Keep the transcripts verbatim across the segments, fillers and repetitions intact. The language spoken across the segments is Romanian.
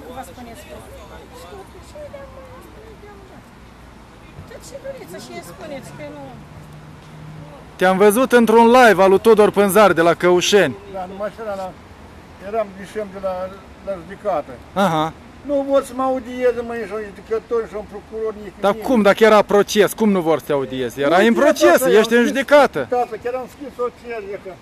vă spuneți că... Tot ce doriți și spuneți că nu... Te-am văzut într-un live al lui Tudor Pânzar de la Căușeni. Da, numai și la... Eram dișem de la, la judecată. Aha. Nu vor să mă audieze, măi, și un judecător și un procuror, nici Dar nimic. cum, dacă era proces, cum nu vor să te audieze? Era Nu, în proces, tata, ești i-am în scris- judecată. Tata, chiar am scris o cerere, că...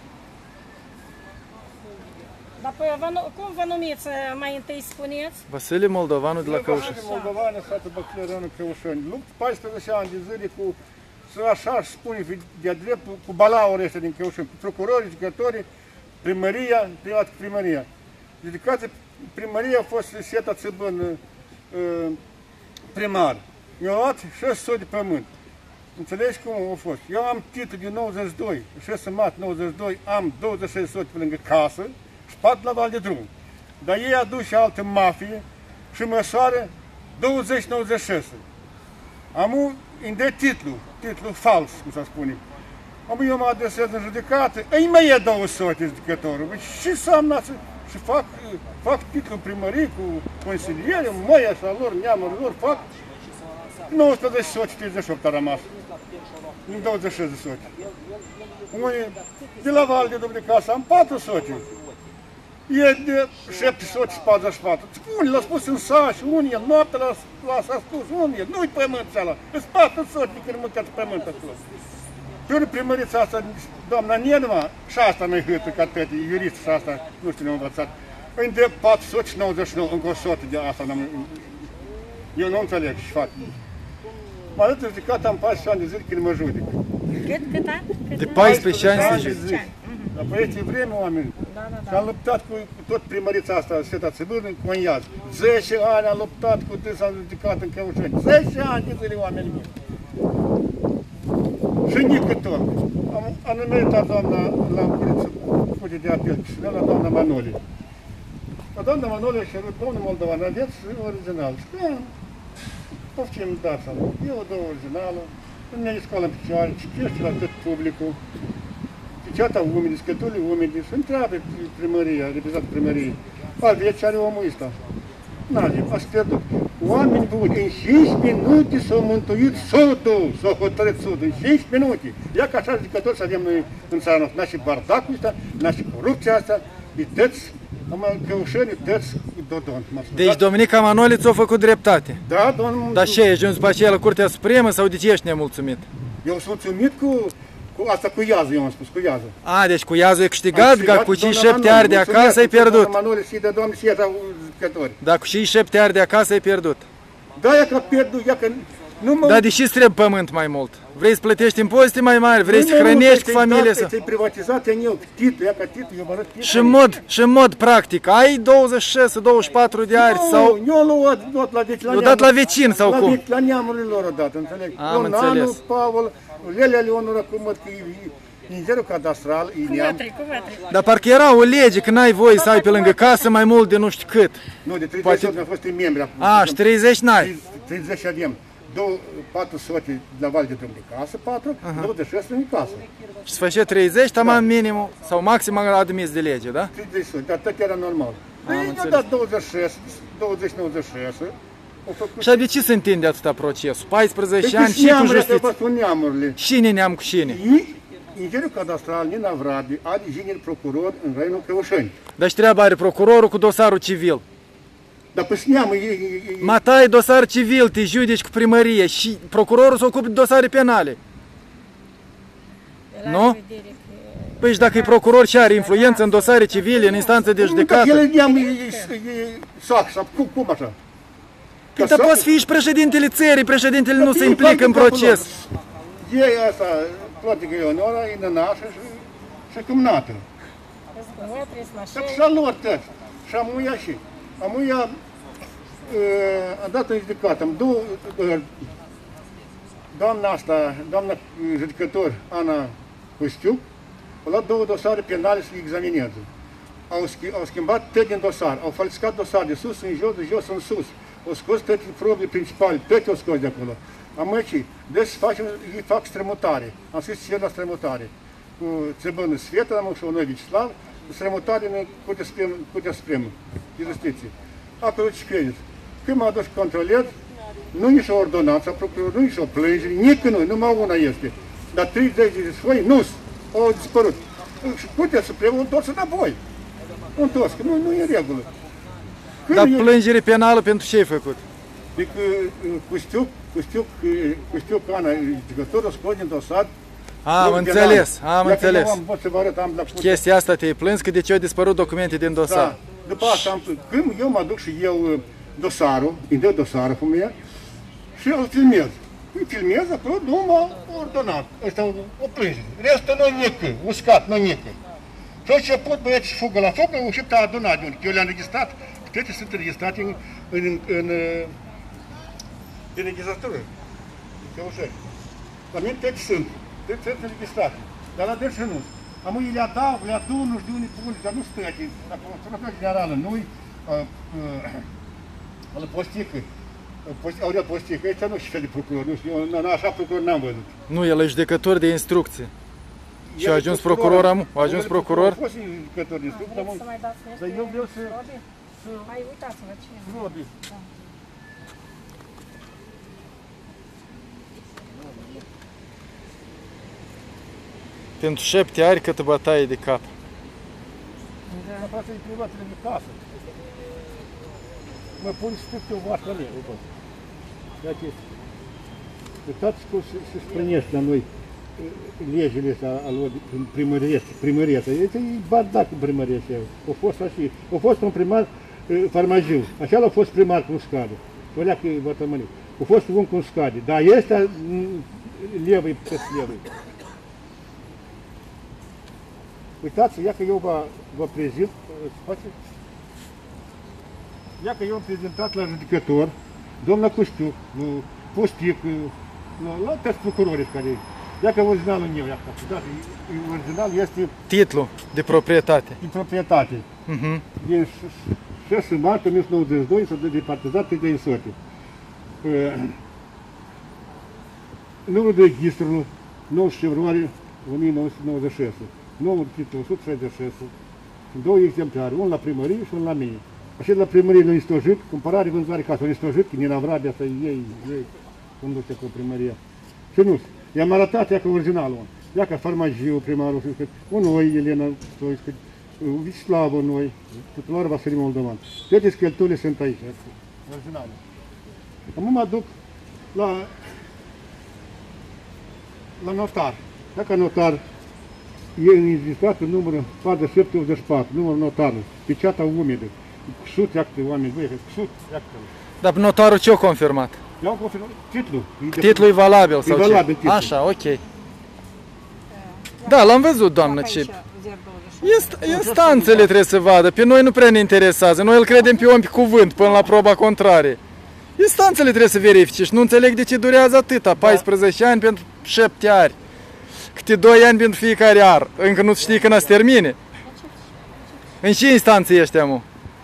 Dar păi, vă, nu- cum vă numiți, mai întâi spuneți? Vasile Moldovanu de la Căușeni. Eu Moldovană, sată Băclărănul Căușeni. Lupt paisprezece ani de zile cu, să așa aș spune, de-a dreptul, cu balauri ăștia din Căușeni, cu procurorii, judecătorii, primăria, privat cu primăria. Judecați primăria a fost Seta Țăbân uh, primar. Mi-au luat șase sute de pământ. Înțelegi cum a fost? Eu am titlul din nouăzeci și doi, șase martie nouăzeci și doi, am douăzeci și șase sute pe lângă casă și pat la val de drum. Dar ei aduc și altă mafie și măsoară douăzeci nouăzeci și șase. Am un de titlu, titlu fals, cum să spune. Am eu mă adresez în judecată, îi mai e două sute judecătorul. Și să am nață, și fac, fac titlul primării cu consiliere, măi așa lor, neamuri lor, fac nouăsprezece sute treizeci și opt a rămas. Din douăzeci și șase sute. Unii de la Val de Dubli Casă am patru sute. E de șapte sute patruzeci și patru. Unii l-au spus în sat și unii el noaptea l-a spus, unii el, nu-i pământ ăla, îți patru sute de când mâncați pământ acolo. Pe urmă primărița asta, doamna Nenuma, și asta mai hâtă ca tăti, jurist și asta, nu știu, ne-am învățat, îmi de patru sute nouăzeci și nouă, încă o sută de asta, eu nu înțeleg și fac. Mă arăt judecat am paisprezece ani de zile când mă judic. Cât, cât ani? De paisprezece ani să judic. Dar pe este vreme, oameni. Da, da, da. Și am luptat cu, cu tot primărița asta, Seta Țăbân, în Coniaz. zece ani am luptat cu dâns, am judicat în Căușeni. zece ani de zile, oameni buni. Și nică tot. Am, am numeritat doamna la Curte de Apel, și la doamna Manoli. La doamna Manoli și domnul Moldovan, aveți original. Și că, poftim dați am. Eu dau originală, îmi iei școală în picioare, citește la tot publicul. Piciata umede, scăturile umede, și întreabă primăria, reprezentantul primăriei. Aveți, are omul ăsta. N-avem, ați pierdut. Oameni buni, în cinci minute s-au mântuit sudul, s-au hotărât sudul, în cinci minute. Ia ca așa judecători să avem noi în țara noastră. N-a și bardacul ăsta, n-a și corupția asta, e tăți, am Căușeni, tăți, Dodon. Deci Dominica Manoli ți-a făcut dreptate. Da, domnul... Dar ce, ești după aceea la Curtea Supremă sau de ce ești nemulțumit? Eu sunt mulțumit cu... Cu asta cu iazul, eu am spus, cu iazul. A, deci cu iazul e câștigat, dar cu cei șapte ani de acasă ai pierdut. Doamna Manoli și de doamne și ea jucători. Dar cu cei șapte ani de acasă ai pierdut. Da, ia că pierdut, ia că nu mă... Dar de ce îți trebuie pământ mai mult? Vrei să plătești impozite mai mari, vrei să hrănești cu familia să... Ți-ai privatizat în eu, titlul, ia ca titlul, eu vă arăt titlul. Și în mod, și în mod practic, ai douăzeci și șase douăzeci și patru de ani sau... Eu l-am luat la vecin, l-au dat la vecin sau cum? La neamurile lor o dat, înțeleg? Am înțeles. Pavel, Lelea Leonora, cum măd că e ingerul cadastral, e neam. Dar parcă era o lege că n-ai voie să ai pe lângă casă mai mult de nu știu cât. Nu, de treizeci mi-a fost în membri acum. A, și treizeci n-ai. treizeci avem. patru sute la Val de Drum de casă, patru, douăzeci și șase în casă. Și se făcea treizeci, tamam minimum, sau maxim admis de lege, da? treizeci sute, dar tot era normal. Ei ne-au dat douăzeci și șase, douăzeci nouăzeci și șase. Și de ce se întinde atâta procesul? paisprezece ani și cu justiție. Cine neam cu cine? Ingerul cadastral Nina Vrabi are inginer procuror în raionul Căușeni. Dar și treaba are procurorul cu dosarul civil. Dar pe neamă e... Matai dosar civil, te judeci cu primărie și procurorul se ocupă de dosare penale. Nu? Păi și dacă e procuror și are influență în dosare civile, în instanță de judecată... El neamă e sac, sau cum așa? Dar poți fi și președintele țării, președintele nu se implică în proces. E asta, Plătică Ionora, e nănașă și cumnată. Și-a lor tăți. Și amuia și. Amuia a dat în judecată. Doamna asta, doamna judecător Ana Costiuc, a luat două dosare penale să le examineze. Au, au schimbat tot din dosar, au falsificat dosar de sus în jos, de jos în sus. Au scos toate probele principale, toate au scos de acolo. Am aici, deci facem, ei fac strămutare. Am scris cer la strămutare. Cu Țăbânul Sveta, am și noi Vicislav, strămutare în Curtea Supremă de Justiție. acolo ce credeți? Când m-a dus controlez, nu nici o ordonanță, procuror, nu nici o plângere, nici nu, numai una este. Dar treizeci de foi, nu au dispărut. Și puteți să preia, o întors înapoi. O întors, că nu, nu e în regulă. Dar plângere penală pentru ce ai făcut? Adică cu știu, cu știu, cu știu că Ana, judecătorul scos din dosar. Am înțeles, am înțeles. Chestia asta te-ai plâns că de ce au dispărut documente din dosar. Da, după asta am plâns. Când eu mă duc și eu dosarul, îi dă dosarul cu mine și îl filmez. Îi filmez, acolo numai ordonat. Ăsta o plângere. Restul nu nică, uscat, nu nică. Și au început băieți și fugă la foc, au șeptat adunat de unde. Eu le-am registrat, toate sunt registrate în, în, în, în, în registratură. Că ușor. La mine toate sunt, toate sunt registrate. Dar la deci nu. Am îi le adaug, le adu, nu știu unde pune, dar nu stă aici. Dacă o fotografie generală, nu-i la postică. Aurel Postică, ăsta nu știu fel de procuror, nu știu, eu așa procuror n-am văzut. Nu, el e judecător de instrucție. Și a ajuns procuror, am, a ajuns procuror? A fost judecător de instrucție, dar eu vreau să... Hai, uitați-vă ce e. Robi. Pentru șapte ani câtă bătaie de cap. Da, asta e privatele de casă. Mă pun și tot eu vașă alea, bă. Dacă uitați cum se sprânește la noi legile astea ale primăriei, primăria asta. Este bardac în primăria asta. A fost așa. A fost un primar Farmagiu. Așa a fost primar cu scade. O leacă vătămânit. A fost un cu scade. Dar este levă, peste levă. Uitați, ia că eu vă, vă prezint, ia că eu am prezentat la judecător, domnul Cuștiu, Postic, la toți procurorii care, ia că originalul meu, ia că, da, original este... Titlul de proprietate. De proprietate. Uh-huh. Din șase martie o mie nouă sute nouăzeci și doi s-a departizat de insote. Numărul de registru, nouăsprezece februarie o mie nouă sute nouăzeci și șase. Numărul titlul o sută șaizeci și șase, două exemplare, unul la primărie și unul la mine. Așa de la primărie l-a istojit, cumpărare, vânzare casă, l-a istojit, că din Avradea să ei, ei, conduce cu primăria. Și nu, i-am arătat, ia că originalul. Ia că Farmagiu, primarul, un noi, Elena Stoică, Vislavă, noi, titular Vasilii Moldovan. Toate schelturile sunt aici, originalul. Acum mă duc la, la notar. Dacă notar e înregistrat în numărul patru șapte optzeci și patru, numărul notarului, peceata umedă, cu sute acte oameni, băi, cu sute acte. Dar notarul ce-a confirmat? Eu am confirmat titlul. Titlul e valabil sau e ce? Valabil, titlul. Așa, ok. Da, l-am văzut, doamnă, ce... Inst instanțele trebuie să vadă, pe noi nu prea ne interesează, noi îl credem pe om pe cuvânt până la proba contrarie. Instanțele trebuie să verifice și nu înțeleg de ce durează atâta, paisprezece ani pentru șapte ani. Câte doi ani pentru fiecare ar. Încă nu știi când se termine. În ce instanță ești, amu?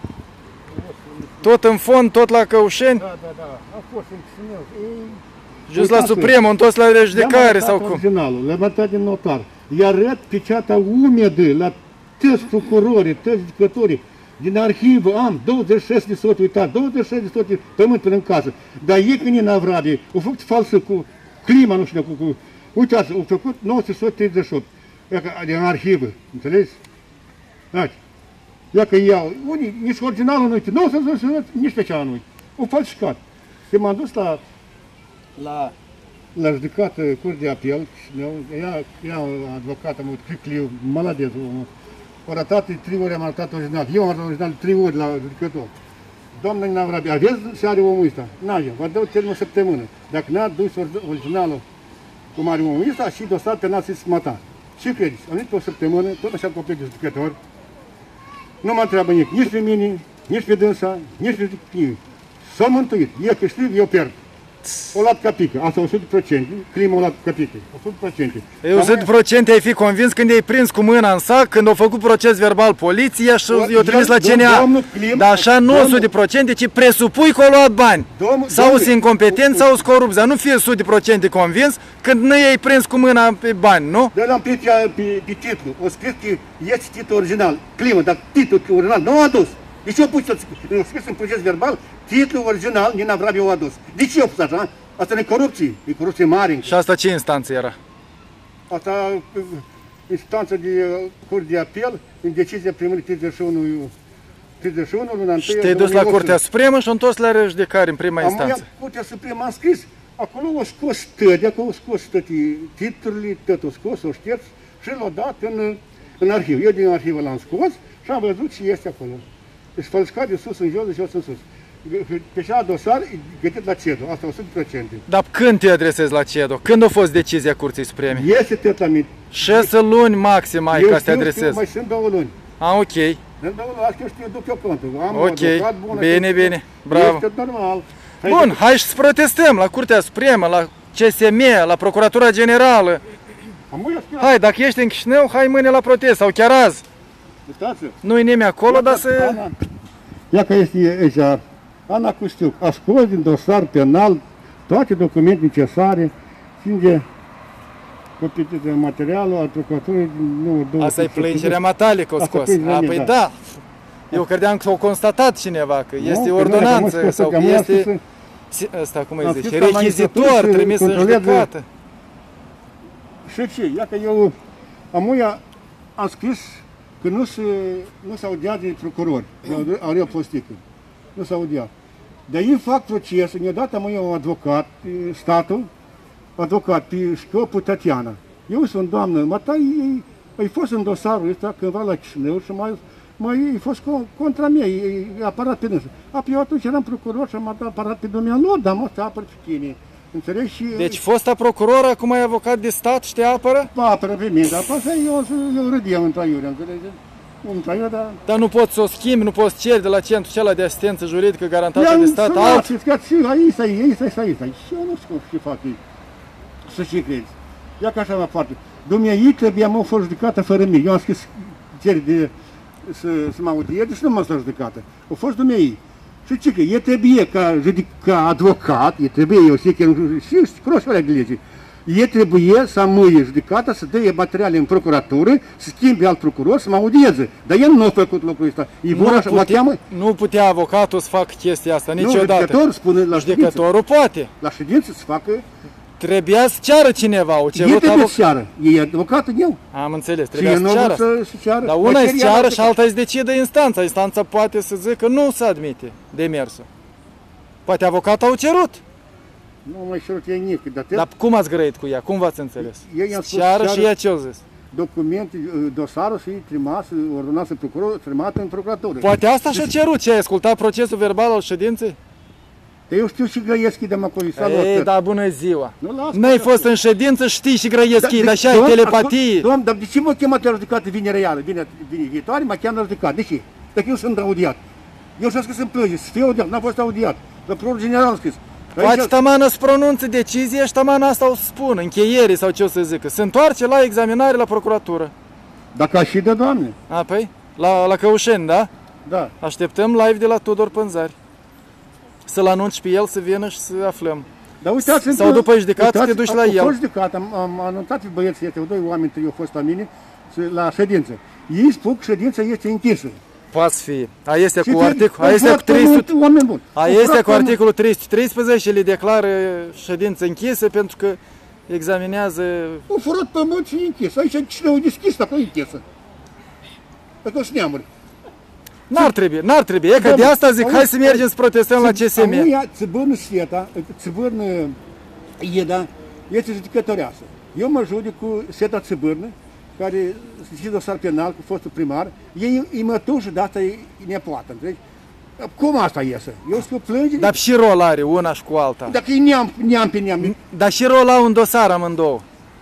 Tot în fond, tot la Căușeni? Da, da, da. A fost în Chișinău. Just la Supremă, întors la rejudecare sau cum? Originalul, l-am arătat din notar. I-a arătat peceata umedă la toți procurorii, toți judecătorii. Din arhivă am douăzeci și șase de soți, uitați, douăzeci și șase de soți pământ până în casă. Dar e când e în Avradie, o făcut falsă cu clima, nu știu, cu... cu uitați, au făcut nouă sute treizeci și opt. Din arhivă, înțelegi? Dați. Ia că iau, unii, nici originalul nu uite, nouă sute treizeci și opt, nici special nu uite. O falsificat. Când m-am dus la, la, la judecată, curs de apel, ea, ea advocată, mă Cricliu, maladez, o arătat, trei ori am arătat original. Eu am arătat original trei ori la judecător. Doamna din Avradie, aveți și are omul ăsta? N-are, vă dau termen o săptămână. Dacă n-a dus originalul, cum are omul ăsta, și dosar penal să-i mata. Ce credeți? Am venit o săptămână, tot așa complet de judecător. Nu mă întreabă nici, nici pe mine, nici pe dânsa, nici pe nimeni. S-a mântuit. Eu câștig, eu pierd. O luat capică, asta o sută la sută, crimă o luat capică, o sută la sută. Eu o sută la sută ai fi convins când i-ai prins cu mâna în sac, când au făcut proces verbal poliția și i-au trimis la C N A. Dar așa nu o sută la sută, ci presupui că au luat bani. Sau sunt incompetenți sau sunt corupți, dar nu fie o sută la sută convins când nu i-ai prins cu mâna pe bani, nu? Dar l-am prins pe, pe titlu, o scris că este titlul original, crimă, dar titlul original nu a adus. Deci eu pus să scris în proces verbal, titlul original Nina Vrabiu a adus. De ce eu pus așa? Asta nu e corupție, e corupție mare. Și asta ce instanță era? Asta instanță de curs de apel, în decizia primului treizeci și unu, treizeci și unu luna întâi. Și te-ai dus la Curtea Supremă și întors la rejudecare în prima instanță. Am Curtea Supremă am scris, acolo o scos stădi, acolo o scos toate titlurile, tot o scos, o șterg și l-au dat în, în arhiv. Eu din arhivă l-am scos și am văzut ce este acolo. Deci falsificat de sus în jos, de jos în sus. Pe așa dosar e gătit la CEDO, asta o sută la sută. Dar când te adresezi la CEDO? Când a fost decizia Curții Supreme? Este tot la mine. Șase luni maxim ai eu ca să te știu, adresezi. Știu, mai sunt două luni. A, ok. În două luni, asta eu știu, duc eu contul. Am Ok, advocat bun, bine, bine, bravo. Este normal. Bun, hai să protestăm la Curtea Supremă, la C S M, la Procuratura Generală. Hai, dacă ești în Chișinău, hai mâine la protest sau chiar azi. Uitați-vă. Nu-i nimeni acolo, dar să... Ana, ia că este aici, Ana Custiuc, a scos din dosar penal toate documente necesare, fiind copii de materialul al procuraturii numărul două. Asta e plângerea matale că o scos. A, păi da. Eu credeam că o constatat cineva, că este ordonanță sau că este... Asta cum îi zice, rechizitor trimis în judecată. Și ce? Ia că eu amuia am scris că nu se, nu se audiat de procurori, Aurel Postică. Nu s-a audiat. Dar ei fac procesul, ne-a dat amuia un advocat, statul, advocat, pe Școpul Tatiana. Eu sunt doamnă, mătai, ai fost în dosarul ăsta cândva la Chișinău și mai mai a fost contra mea, e aparat pe dânsul. Apoi eu atunci eram procuror și am dat aparat pe dumnealor, dar mă, te apăr pe tine. Înțelegi? Și... Deci fosta procuror, acum e avocat de stat și te apără? Mă apără pe mine, dar apoi eu, eu râdeam în traiurea, înțelegi? În traiurea, dar... Dar nu poți să o schimbi, nu poți ceri de la centrul acela de asistență juridică garantată de stat alt? Și aici, aici, aici, aici, aici. Și eu nu știu ce fac ei. Să ce crezi? Ia ca așa mai foarte. Dumnezeu trebuia mă fost judecată fără mine. Eu am scris ceri de... să, să mă audieze și nu m-am stat judecată. A fost dumnei. Și ce că e trebuie ca, ca advocat, e trebuie, eu știu că și croșoarea de lege, e trebuie să amâie judecata, să dea materiale în procuratură, să schimbe alt procuror, să mă audieze. Dar el nu a făcut lucrul ăsta. Nu, așa, putea, cheamă... nu putea avocatul să facă chestia asta niciodată. Nu, judecător spune la ședință. Judecătorul poate. La ședință să facă... Trebuia să ceară cineva, o cerut avocat. E trebuie să ceară, e avocatul eu. Am înțeles, trebuia să ceară. Să, să ceară. Dar una îți ceară și alta îți decide instanța. Instanța poate să zică că nu se admite demersul. Poate avocatul au cerut. Nu mai cerut ei nici. Dar, dar cum ați grăit cu ea? Cum v-ați înțeles? Ei i-am spus ceară și ea ce-o zis? Documente, dosarul și trimas, ordonanță procuror, trimată în procuratură. Poate asta și-a cerut. Ce, ai ascultat procesul verbal al ședinței? Eu știu și grăiesc de acolo. Ei, da, bună ziua. N-ai fost în ședință, știi și grăiesc ei, dar și ai telepatie. Domn, dar de ce mă cheamă la judecată vinerea iară? Vine viitoare, mă cheamă la judecată. De ce? Dacă eu sunt audiat. Eu și-am scris în plânge, să fiu audiat, n-am fost audiat. La procurorul general am scris. Poate tamană să pronunțe decizie și tamană asta o să spună, încheiere sau ce o să zică. Se întoarce la examinare la procuratură. Dacă și de doamne. A, păi? La, la Căușeni, da? Da. Așteptăm live de la Tudor Pânzari. Să-l anunți pe el să vină și să aflăm. Dar uitați, sau după judecată să te duci la el. Am fost judecat, am, am anunțat pe băieții, este doi oameni, trei au fost la mine, la ședință. Ei spun că ședința este închisă. Poate fi. A este cu articol, a este cu trei sute. A este cu articolul trei sute treisprezece, le declară ședință închisă pentru că examinează. Au furat pământ și e închisă. Aici cine o deschis, acolo e închisă. Dacă sunt neamuri. N-ar trebui, n-ar trebui. E că de asta zic, hai să mergem să protestăm la C S M. Amuia țăbârnă Sveta, țăbârnă Ieda, este judecătoreasă. Eu mă judec cu Sveta Țăbârnă, care se dosar penal cu fostul primar, ei îi mătuși, dar asta e nepoată, înțelegi? Cum asta iese? Eu scriu plângere... Dar și rol are una și cu alta. Dacă e neam, neam pe neam... Dar și rol au un dosar amândouă.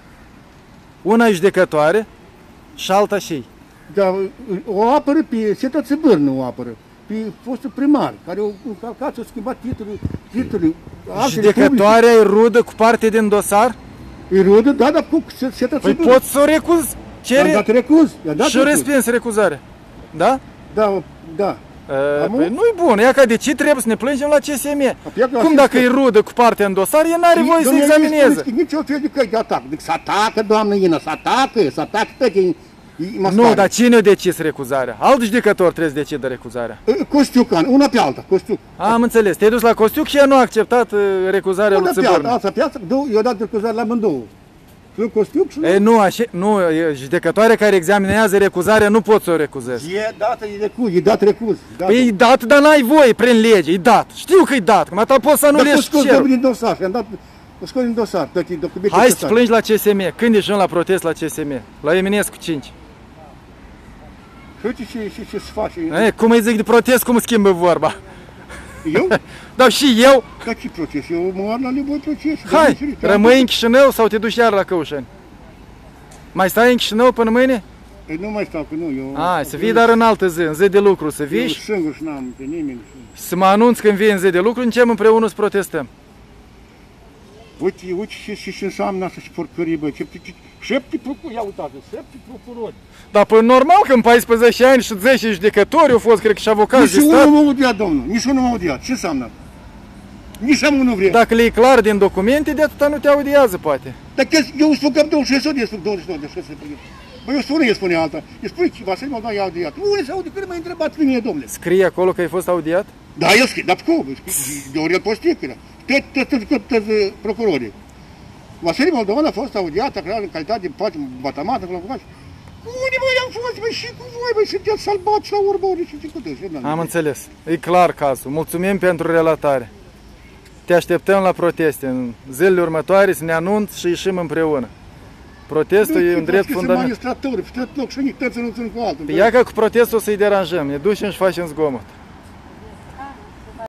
Una e judecătoare și alta și Dar o apără pe Sveta Țăbârnă, o apără. Pe fostul primar, care o încălcat, o schimbat titlul... titlul judecătoarea e rudă cu parte din dosar? E rudă, da, dar cu Sveta Țăbârnă. Păi poți să o recuzi. Cere... Am dat recuz. Și respins recuzarea. Da? Da, da. E, păi nu-i bun. Ia ca de ce trebuie să ne plângem la C S M? Cum dacă e rudă cu partea în dosar, el n-are voie să examineze. Nici o fel de căi de atac. Deci să atacă, doamnă Ina, să atacă, să atacă tot. Nu, dar cine a decis recuzarea? Alt judecător trebuie să decidă recuzarea. Costiucan, una pe alta, Costiuc. Am înțeles. Te-ai dus la Costiuc și el nu a acceptat recuzarea lui Țăbornu. Una pe alta, alta pe alta, eu dat recuzare la amândouă. Și Costiuc și E, nu, așa, nu, judecătoarea care examinează recuzarea nu pot să o recuzezi. E dată, e recuz, e dat recuz. Păi e dat, dar n-ai voie, prin lege, e dat. Știu că e dat, că mă poți să nu lești cerul. Dar din dosar, am dat, o scos din dosar, toate documente. Hai să plângi la C S M. Când ești la protest la C S M? La Eminescu cinci. Și uite ce, ce, ce se face. E, cum îi zic de protest, cum schimbă vorba? Eu? Dar și eu? Dar ce proces? Eu mă la nevoie proces. Hai, rămâi în Chișinău sau te duci iar la Căușeni? Mai stai în Chișinău până mâine? Păi nu mai stau, că nu, eu... Hai, să vii dar în altă zi, în zi de lucru, să vii și... Eu singur și n-am pe nimeni. Să mă anunț când vii în zi de lucru, încem împreună să protestăm. Uite, uite ce, ce înseamnă asta și porcărie, băi, ce, ce, șapte procurori, ia uitați, șapte procurori. Dar păi normal că în paisprezece ani și zece judecători au fost, cred că și avocați de stat. Nici unul stat. m-a audiat, domnul, nici unul m-a audiat, ce înseamnă? Nici am unul vrea. Dacă le e clar din documente, de atâta nu te audiază, poate. Dar eu spun că am douăzeci și șase de spun douăzeci și șase de șase. Băi, eu spune, el spune alta. El spune că Vasile Moldova i-a audiat. Unde se aude? Când m-a întrebat pe mine, domnule? Scrie acolo că ai fost audiat? Da, el scrie, dar cum? De ori el postie, că toți procurorii. Vasile Moldova a fost audiat, în calitate de poate batamată, cu avocat. Unde voi am fost, băi, și cu voi, băi, sunteți salbați la urmă, ori și ce cu tăi. Am înțeles. E clar cazul. Mulțumim pentru relatare. Te așteptăm la proteste. În zilele următoare să ne anunț și ieșim împreună. Protestul e un drept fundamental. Magistratură, pe tot loc și nici toți nu țin cu altul. Ia că cu protestul o să-i deranjăm. Ne ducem și facem zgomot.